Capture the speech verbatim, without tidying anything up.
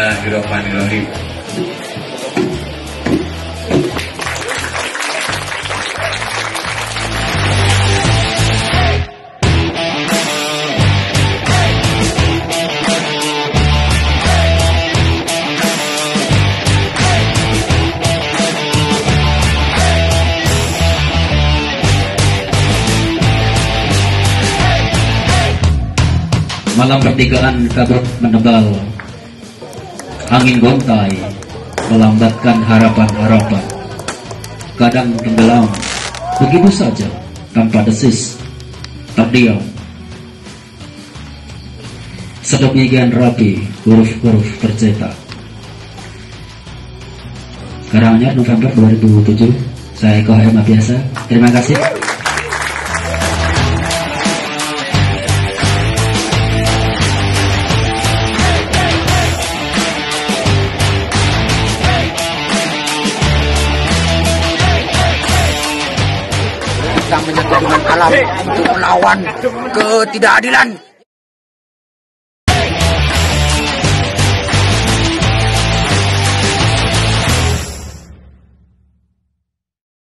Bismillahirrahmanirrahim. Malam pertigaan kabut menebal, angin gontai melambatkan harapan-harapan. Kadang tenggelam begitu saja tanpa desis, tak diam. Sedemikian rapi huruf-huruf tercetak. Karanganyar November dua ribu tujuh. Saya Eko H M Biasa. Terima kasih. Kita menyatu dengan alam untuk melawan ketidakadilan.